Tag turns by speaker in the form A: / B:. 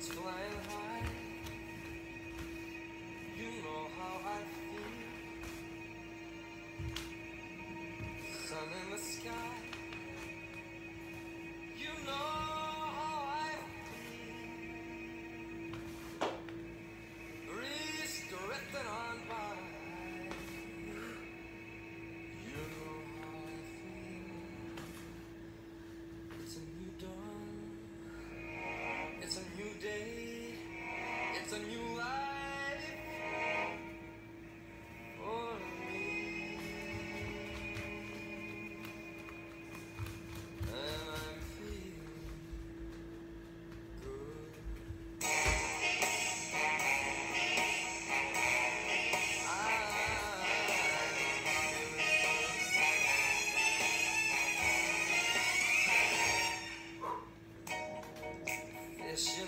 A: birds flying high. You know how I feel. Sun in the sky. You know how I feel. Breeze drifting on by. You know how I feel. It's a new dawn. It's a new day. It's a new life for me. And I'm feeling good. Fish